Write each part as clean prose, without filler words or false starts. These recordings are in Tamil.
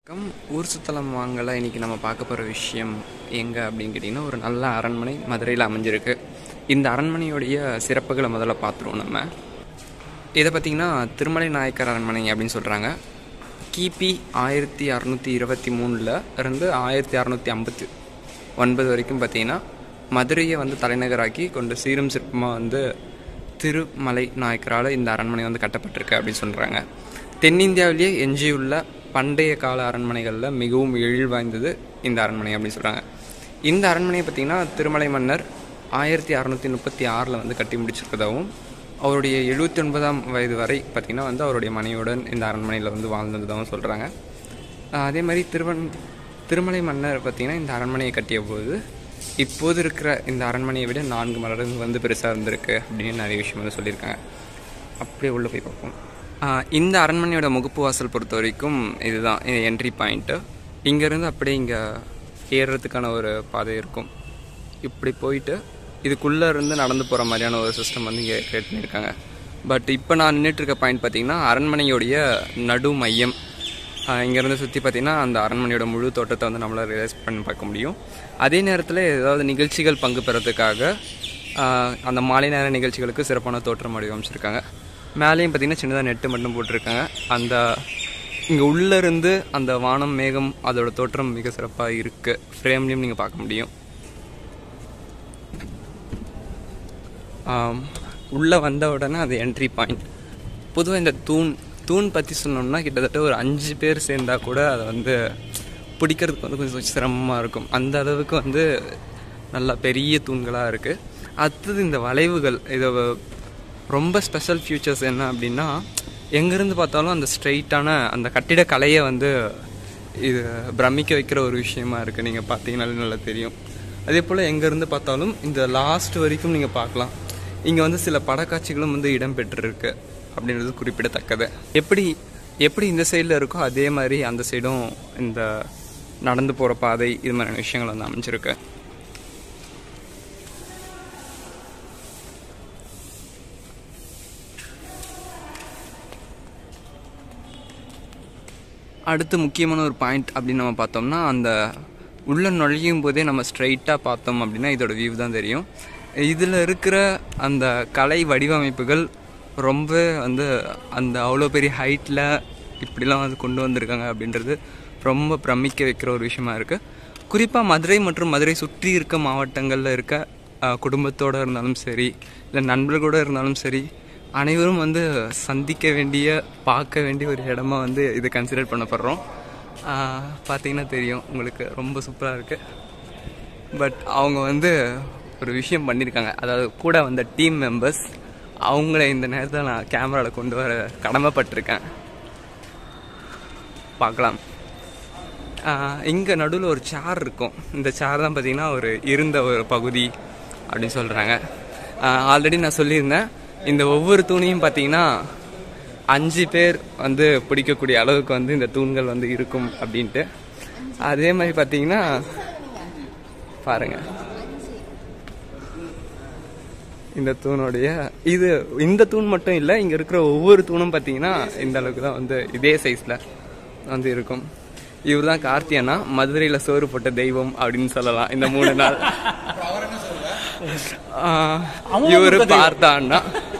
ஊர் சுத்தலம் வாங்கல இன்றைக்கி நம்ம பார்க்க போகிற விஷயம் எங்கே அப்படின்னு கேட்டிங்கன்னா, ஒரு நல்ல அரண்மனை மதுரையில் அமைஞ்சிருக்கு. இந்த அரண்மனையோடைய சிறப்புகளை முதல்ல பார்த்துருவோம். நம்ம இதை பார்த்திங்கன்னா திருமலை நாயக்கர் அரண்மனை அப்படின்னு சொல்கிறாங்க. கிபி 1623 இருந்து 1659 வரைக்கும் பார்த்திங்கன்னா மதுரையை தலைநகராக்கி கொண்டு சீரும் சிற்பமாக திருமலை நாயக்கரால் இந்த அரண்மனை கட்டப்பட்டிருக்கு அப்படின்னு சொல்கிறாங்க. தென்னிந்தியாவிலேயே எஞ்சியுள்ள பண்டைய கால அரண்மனைகளில் மிகவும் எழில் வாய்ந்தது இந்த அரண்மனை அப்படின்னு சொல்கிறாங்க. இந்த அரண்மனையை பார்த்திங்கன்னா திருமலை மன்னர் 1636 கட்டி முடிச்சிருக்கதாகவும், அவருடைய 79ஆம் வயது வரை பார்த்திங்கன்னா அவருடைய மனைவியுடன் இந்த அரண்மனையில் வாழ்ந்ததாகவும் சொல்கிறாங்க. அதே மாதிரி திருமலை மன்னர் பார்த்திங்கன்னா இந்த அரண்மனையை கட்டிய போது இப்போது இருக்கிற இந்த அரண்மனையை விட 4 மடங்கு பெருசாக இருந்திருக்கு அப்படின்னு நிறைய விஷயம் சொல்லியிருக்காங்க. அப்படியே உள்ளே போய் பார்ப்போம். இந்த அரண்மனையோட முகப்பு வாசல் பொறுத்த வரைக்கும் இதுதான் என்ட்ரி பாயிண்ட்டு. இங்கேருந்து அப்படியே இங்கே ஏறுறதுக்கான ஒரு பாதை இருக்கும். இப்படி போயிட்டு இதுக்குள்ளே இருந்து நடந்து போகிற மாதிரியான ஒரு சிஸ்டம் இங்கே க்ரியேட் பண்ணியிருக்காங்க. பட் இப்போ நான் நின்றுட்டுருக்க பாயிண்ட் பார்த்திங்கன்னா அரண்மனையோடைய நடு மையம். இங்கேருந்து சுற்றி பார்த்திங்கன்னா அந்த அரண்மனையோட முழு தோட்டத்தை நம்மளால் ரியலைஸ் பண்ணி பார்க்க முடியும். அதே நேரத்தில் ஏதாவது நிகழ்ச்சிகள் பங்கு பெறத்துக்காக அந்த மாலை நேர நிகழ்ச்சிகளுக்கு சிறப்பான தோற்றம் வடிவமைச்சிருக்காங்க. மேலேயும் பார்த்திங்கன்னா சின்னதாக நெட்டு மட்டும் போட்டிருக்காங்க. அந்த இங்கே உள்ளேருந்து அந்த வானம் மேகம் அதோட தோற்றம் மிக சிறப்பாக இருக்குது. ஃப்ரேம்லேயும் நீங்கள் பார்க்க முடியும். உள்ளே வந்த உடனே அது என்ட்ரி பாயிண்ட். பொதுவாக இந்த தூண் பற்றி சொன்னோம்னா கிட்டத்தட்ட ஒரு 5 பேர் சேர்ந்தால் கூட அதை பிடிக்கிறதுக்கு கொஞ்சம் சிரமமாக இருக்கும். அந்த அளவுக்கு நல்லா பெரிய தூண்களாக இருக்குது. அடுத்தது இந்த வளைவுகள், இதை ரொம்ப ஸ்பெஷல் ஃபியூச்சர்ஸ் என்ன அப்படின்னா, எங்கேருந்து பார்த்தாலும் அந்த ஸ்ட்ரெயிட்டான அந்த கட்டிடக்கலையை இது பிரமிக்க வைக்கிற ஒரு விஷயமா இருக்குது. நீங்கள் பார்த்தீங்கன்னாலே நல்லா தெரியும். அதே போல் எங்கேருந்து பார்த்தாலும் இந்த லாஸ்ட் வரைக்கும் நீங்கள் பார்க்கலாம். இங்கே சில படக்காட்சிகளும் இடம் பெற்றிருக்கு அப்படின்றது குறிப்பிடத்தக்கது. எப்படி இந்த சைடில் இருக்கோ அதே மாதிரி அந்த சைடும் இந்த நடந்து போகிற பாதை இது மாதிரியான விஷயங்கள் அமைஞ்சிருக்கு. அடுத்து முக்கியமான ஒரு பாயிண்ட் அப்படின்னு நம்ம பார்த்தோம்னா, அந்த உள்ள நுழையும் போதே நம்ம ஸ்ட்ரைட்டாக பார்த்தோம் அப்படின்னா இதோட வியூ தான் தெரியும். இதில் இருக்கிற அந்த கலை வடிவமைப்புகள் ரொம்ப அந்த அவ்வளோ பெரிய ஹைட்டில் இப்படிலாம் கொண்டு வந்திருக்காங்க அப்படின்றது ரொம்ப பிரமிக்க வைக்கிற ஒரு விஷயமா இருக்குது. குறிப்பாக மதுரை மற்றும் மதுரை சுற்றி இருக்க மாவட்டங்களில் இருக்க குடும்பத்தோடு இருந்தாலும் சரி, இல்லை நண்பர்களோடு இருந்தாலும் சரி, அனைவரும் சந்திக்க வேண்டிய பார்க்க வேண்டிய ஒரு இடமா இதை கன்சிடர் பண்ணப்படுறோம். பார்த்தீங்கன்னா தெரியும் உங்களுக்கு, ரொம்ப சூப்பராக இருக்குது. பட் அவங்க ஒரு விஷயம் பண்ணியிருக்காங்க. அதாவது கூட வந்த டீம் மெம்பர்ஸ் அவங்கள இந்த நேரத்தில் நான் கேமராவில் கொண்டு வர கடமைப்பட்டிருக்கேன். பார்க்கலாம். இங்கே நடுவில் ஒரு சேர் இருக்கும். இந்த சேர் தான் பார்த்திங்கன்னா இருந்த ஒரு பகுதி அப்படின்னு சொல்கிறாங்க. ஆல்ரெடி நான் சொல்லியிருந்தேன், இந்த ஒவ்வொரு தூணையும் பார்த்தீங்கன்னா 5 பேர் பிடிக்கக்கூடிய அளவுக்கு இந்த தூண்கள் இருக்கும் அப்படின்ட்டு. அதே மாதிரி பார்த்தீங்கன்னா பாருங்கள், இந்த தூணுடைய இந்த தூண் மட்டும் இல்லை, இங்கே இருக்கிற ஒவ்வொரு தூணும் பார்த்தீங்கன்னா இந்த அளவுக்கு தான் இதே சைஸில் இருக்கும். இவர் தான் கார்த்தியனா, மதுரையில் சோறு போட்ட தெய்வம் அப்படின்னு சொல்லலாம். இந்த 3 நாள் இவரு பார்த்தான்னா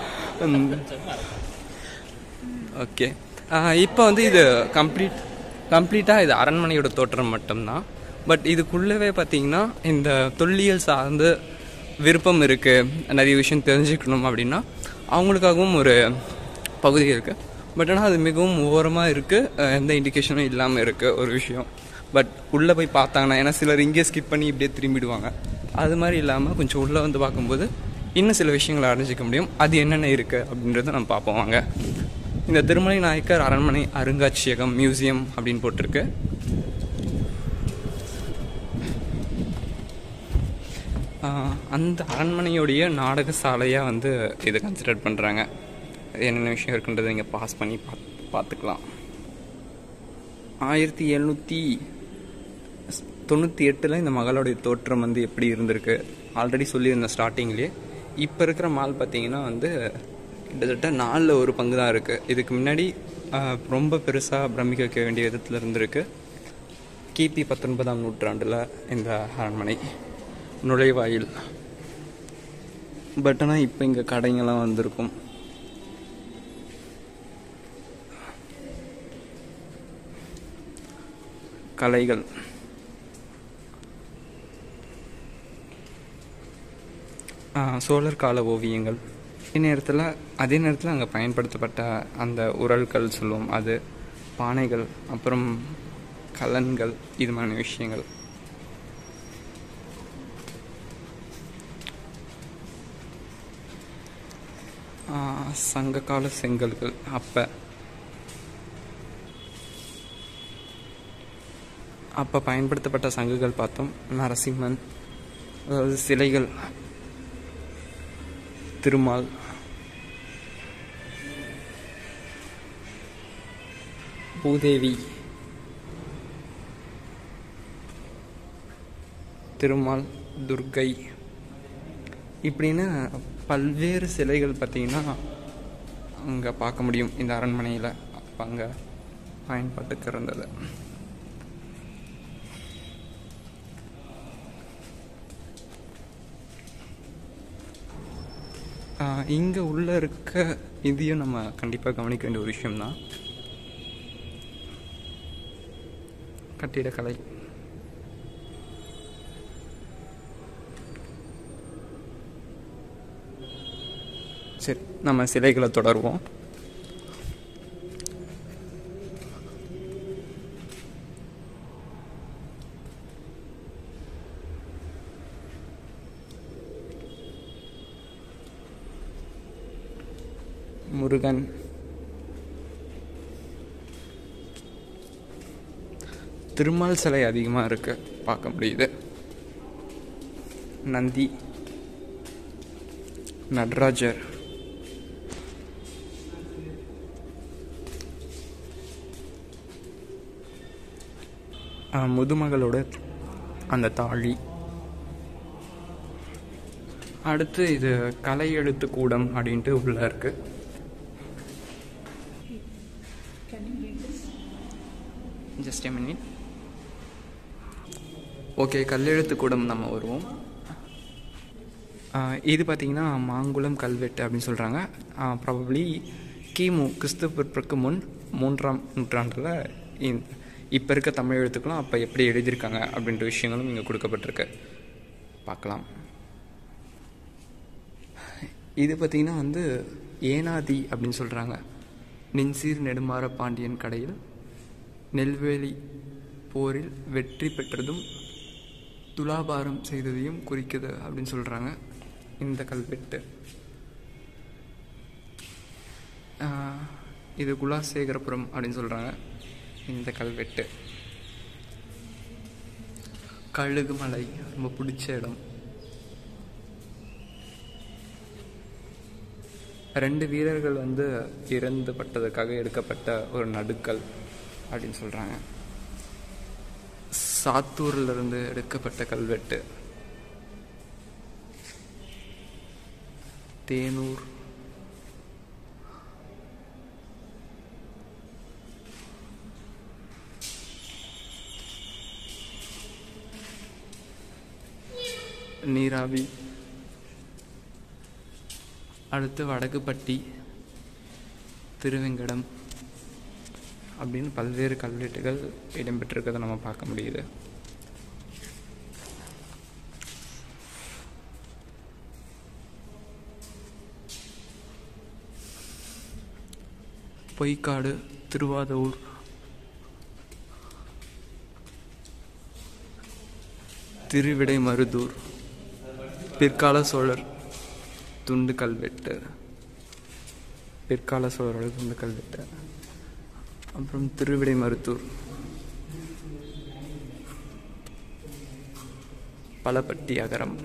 ஓகே. இப்போ இது கம்ப்ளீட்டாக இது அரண்மனையோட தோற்றம் மட்டும்தான். பட் இதுக்குள்ளவே பார்த்தீங்கன்னா இந்த தொல்லியல் சார்ந்து விருப்பம் இருக்குது, நிறைய விஷயம் தெரிஞ்சுக்கணும் அப்படின்னா அவங்களுக்காகவும் ஒரு பகுதி இருக்குது. பட் ஆனால் அது மிகவும் ஓரமாக இருக்குது, எந்த இண்டிகேஷனும் இல்லாமல் இருக்குது ஒரு விஷயம். பட் உள்ளே போய் பார்த்தாங்கன்னா, ஏன்னா சிலர் இங்கே ஸ்கிப் பண்ணி இப்படியே திரும்பிடுவாங்க, அது மாதிரி இல்லாமல் கொஞ்சம் உள்ளே பார்க்கும்போது இன்னும் சில விஷயங்களை அறிஞ்சிக்க முடியும். அது என்னென்ன இருக்குது அப்படின்றத நம்ம பார்ப்போம் வாங்க. இந்த திருமலை நாயக்கர் அரண்மனை அருங்காட்சியகம் மியூசியம் அப்படின்னு போட்டிருக்கு. அந்த அரண்மனையோடைய நாடக சாலையாக இதை கன்சிடர் பண்ணுறாங்க. என்னென்ன விஷயம் இருக்குன்றதை இங்கே பாஸ் பண்ணி பார்த்துக்கலாம். 1798 இந்த மகளுடைய தோற்றம் எப்படி இருந்திருக்கு ஆல்ரெடி சொல்லியிருந்தேன் ஸ்டார்டிங்லேயே. இப்போ இருக்கிற மால் பார்த்திங்கன்னா கிட்டத்தட்ட 4 ஒரு பங்கு தான் இருக்குது. இதுக்கு முன்னாடி ரொம்ப பெருசாக பிரமிக்க வைக்க வேண்டிய விதத்தில் இருந்திருக்கு. கிபி 19ஆம் நூற்றாண்டில் இந்த அரண்மனை நுழைவாயில். பட் ஆனால் இப்போ இங்கே கடைங்கெல்லாம் வந்திருக்கும். கலைகள் சோழர் கால ஓவியங்கள். அதே நேரத்தில் அங்கே பயன்படுத்தப்பட்ட அந்த உரல்கள் சொல்லுவோம், அது பானைகள், அப்புறம் கலன்கள், இது மாதிரி விஷயங்கள். சங்ககால செங்கல்கள். அப்போ பயன்படுத்தப்பட்ட சங்குகள் பார்த்தோம். நரசிம்மன், அதாவது சிலைகள், திருமால், பூதேவி, திருமால், துர்க்கை, இப்படின்னு பல்வேறு சிலைகள் பார்த்திங்கன்னா அங்கே பார்க்க முடியும் இந்த அரண்மனையில். அப்போ அங்கே பயன்பாட்டுக்கு இருந்தது. இங்கே உள்ளே இருக்க இதையும் நம்ம கண்டிப்பாக கவனிக்க வேண்டிய ஒரு விஷயம்தான், கட்டிடக்கலை. சரி, நம்ம சிலைகளை தொடருவோம். முருகன், திருமால் சிலை அதிகமாக இருக்கு, பார்க்க முடியுது. நந்தி, நடராஜர், முதுமகளோட அந்த தாழி. அடுத்து இது கலை எழுத்து கூடம் அப்படின்ட்டு உள்ள இருக்கு. Just a minute. ஓகே, கல்லெழுத்து கூடம் நம்ம வருவோம். இது பார்த்திங்கன்னா மாங்குளம் கல்வெட்டு அப்படின்னு சொல்கிறாங்க. ப்ராபப்ளி கிமு கிறிஸ்துவுக்கு முன் 3ஆம் நூற்றாண்டில் இப்போ இருக்க தமிழ் எழுத்துக்களும் அப்போ எப்படி எழுதியிருக்காங்க அப்படின்ற விஷயங்களும் இங்கே கொடுக்கப்பட்டிருக்கு, பார்க்கலாம். இது பார்த்திங்கன்னா ஏனாதி அப்படின்னு சொல்கிறாங்க. நெஞ்சீர் நெடுமாற பாண்டியன் கடையில் நெல்வேலி போரில் வெற்றி பெற்றதும் துலாபாரம் செய்ததையும் குறிக்குது அப்படின்னு சொல்கிறாங்க இந்த கல்வெட்டு. இது குலாசேகரபுரம் அப்படின்னு சொல்கிறாங்க இந்த கல்வெட்டு. கழுகுமலை ரொம்ப பிடிச்ச இடம். 2 வீரர்கள் இறந்துபட்டதுக்காக எடுக்கப்பட்ட ஒரு நடுக்கல் அப்படின்னு சொல்கிறாங்க. சாத்தூரிலிருந்து எடுக்கப்பட்ட கல்வெட்டு. தேனூர், நீராவி, அடுத்து வடக்குப்பட்டி, திருவெங்கடம் அப்படின்னு பல்வேறு கல்வெட்டுகள் இடம்பெற்றிருக்கிறத நம்ம பார்க்க முடியுது. பொய்க்காடு, திருவாதூர், திருவிடைமருதூர், பிற்கால சோழர் துண்டு கல்வெட்டு, பிற்கால சோழரோட துண்டு கல்வெட்டு. அப்புறம் திருவிடைமருதூர், பலப்பட்டி அகரம்,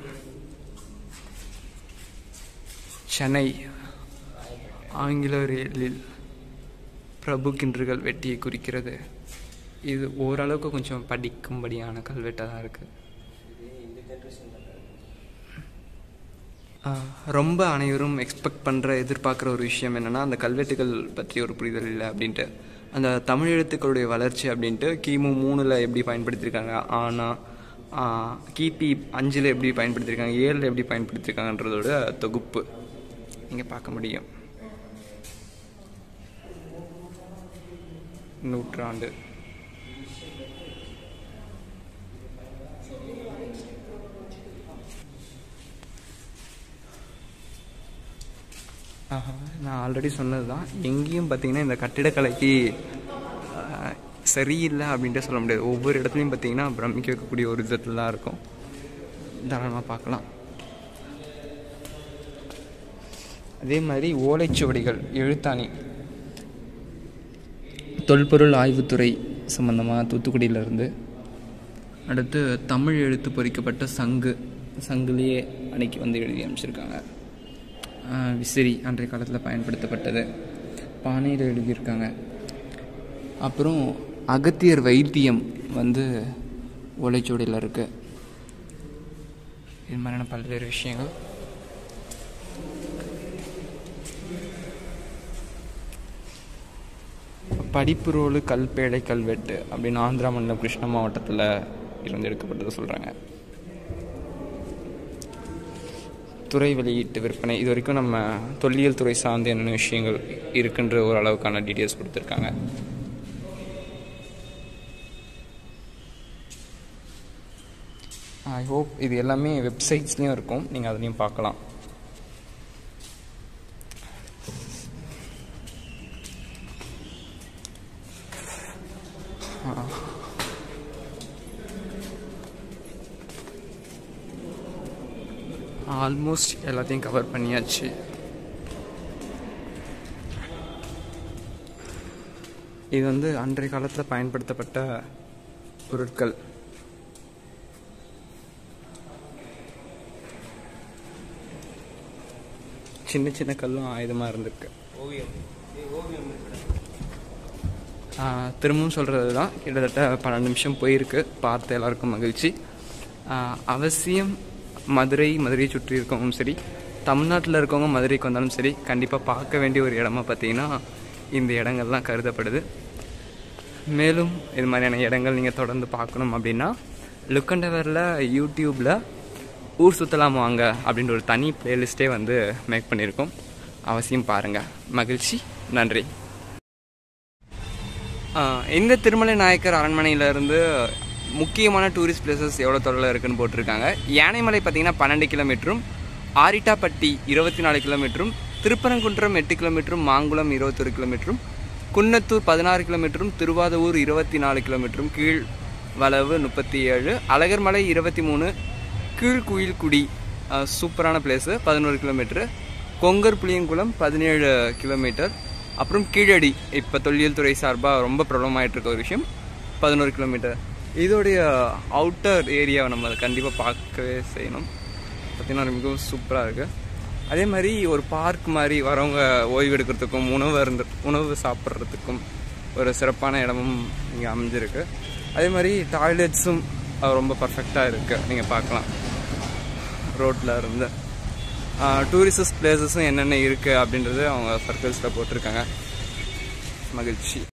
சென்னை ஆங்கிலேயரில் பிரபு கின்றுகள் வெட்டியை குறிக்கிறது. இது ஓரளவுக்கு கொஞ்சம் படிக்கும்படியான கல்வெட்டாக தான் இருக்குது. ரொம்ப அனைவரும் எக்ஸ்பெக்ட் பண்ணுற எதிர்பார்க்குற ஒரு விஷயம் என்னென்னா அந்த கல்வெட்டுகள் பற்றி ஒரு புரிதல் இல்லை அப்படின்ட்டு. அந்த தமிழ் எழுத்துக்களுடைய வளர்ச்சி அப்படின்ட்டு கிமு 3ல் எப்படி பயன்படுத்தியிருக்காங்க, ஆனால் கிபி 5ல் எப்படி பயன்படுத்தியிருக்காங்க, 7ல் எப்படி பயன்படுத்தியிருக்காங்கன்றதோட தொகுப்பு இங்கே பார்க்க முடியும். நூற்றாண்டு நான் ஆல்ரெடி சொன்னது தான். எங்கேயும் பார்த்தீங்கன்னா இந்த கட்டிடக்கலைக்கு சரியில்லை அப்படின்ட்டு சொல்ல முடியாது. ஒவ்வொரு இடத்துலையும் பார்த்தீங்கன்னா பிரமிக்க வைக்கக்கூடிய ஒரு விதத்தில் தான் இருக்கும். தாராளமாக பார்க்கலாம். அதே மாதிரி ஓலைச்சுவடிகள், எழுத்தாணி, தொல்பொருள் ஆய்வுத்துறை சம்மந்தமாக தூத்துக்குடியிலேருந்து. அடுத்து தமிழ் எழுத்து பொறிக்கப்பட்ட சங்குலேயே அன்னைக்கு வந்து எழுதி அமைச்சிருக்காங்க. விசிறி அன்றைய காலத்தில் பயன்படுத்தப்பட்டது, பானையில் எழுதியிருக்காங்க. அப்புறம் அகத்தியர் வைத்தியம் வந்து ஓலைச்சுவடியில் இருக்குது. இது மாதிரியான பல்வேறு விஷயங்கள். படிப்பு ரோலு கல்பேடை கல்வெட்டு அப்படின்னு ஆந்திரா மாநிலம் கிருஷ்ணா மாவட்டத்தில் இருந்து எடுக்கப்பட்டது சொல்கிறாங்க. துறை வெளியீட்டு விற்பனை, இது வரைக்கும் நம்ம தொல்லியல் துறை சார்ந்த என்னென்ன விஷயங்கள் இருக்குன்ற ஒரு அளவுக்கான டீட்டெயில்ஸ் கொடுத்துருக்காங்க. ஐ ஹோப் இது எல்லாமே வெப்சைட்ஸ்லேயும் இருக்கும், நீங்கள் அதுலேயும் பார்க்கலாம். ஆல்மோஸ்ட் எல்லாத்தையும் கவர் பண்ணியாச்சு. இது வந்து அன்றைய காலத்தில் பயன்படுத்தப்பட்ட பொருட்கள். சின்ன சின்ன கல்லும் ஆயுதமாக இருந்திருக்கு. திரும்பவும் சொல்கிறது தான், கிட்டத்தட்ட 12 நிமிஷம் போயிருக்கு. பார்த்து எல்லாருக்கும் மகிழ்ச்சி. அவசியம் மதுரையை சுற்றி இருக்கவங்களும் சரி, தமிழ்நாட்டில் இருக்கவங்க மதுரைக்கு வந்தாலும் சரி, கண்டிப்பாக பார்க்க வேண்டிய ஒரு இடமா பார்த்தீங்கன்னா இந்த இடங்கள்லாம் கருதப்படுது. மேலும் இது மாதிரியான இடங்கள் நீங்கள் தொடர்ந்து பார்க்கணும் அப்படின்னா லுக் அண்ட் எவரில் யூடியூப்பில் ஊர் சுற்றலாம் வாங்க அப்படின்ற ஒரு தனி பிளேலிஸ்ட்டே வந்து மேக் பண்ணியிருக்கோம். அவசியம் பாருங்கள். மகிழ்ச்சி. நன்றி. இந்த திருமலை நாயக்கர் அரண்மனையிலேருந்து முக்கியமான டூரிஸ்ட் பிளேசஸ் எவ்வளோ தொலைவில் இருக்குதுன்னு போட்டிருக்காங்க. யானைமலை பார்த்திங்கன்னா 12 கிலோமீட்டரும், ஆரிட்டாப்பட்டி 24 கிலோமீட்டரும், திருப்பரங்குன்றம் 8 கிலோமீட்டரும், மாங்குளம் 21 கிலோமீட்டரும், குன்னத்தூர் 16 கிலோமீட்டரும், திருவாதவூர் 24 கிலோமீட்டரும், கீழ்வளவு 37, அழகர்மலை 23, கீழ்குயில்குடி சூப்பரான place 11 kilometre, Kongar Puliyankulam 17 kilometre, அப்புறம் கீழடி இப்போ தொல்லியல் துறை சார்பாக ரொம்ப பிரபலமாயிட்டு இருக்க ஒரு விஷயம் 11 கிலோமீட்டர். இதோடைய அவுட்டர் ஏரியாவை நம்ம கண்டிப்பாக பார்க்கவே செய்யணும். பார்த்திங்கன்னா மிகவும் சூப்பராக இருக்குது. அதே மாதிரி ஒரு பார்க் மாதிரி வரவங்க ஓய்வு எடுக்கிறதுக்கும் உணவு சாப்பிட்றதுக்கும் ஒரு சிறப்பான இடமும் இங்கே அமைஞ்சிருக்கு. அதே மாதிரி டாய்லெட்ஸும் ரொம்ப பர்ஃபெக்டாக இருக்குது, நீங்கள் பார்க்கலாம். ரோட்டில் இருந்து டூரிஸ்ட் பிளேஸஸும் என்னென்ன இருக்குது அப்படின்றது அவங்க சர்க்கிள்ஸில் போட்டிருக்காங்க. மகிழ்ச்சி.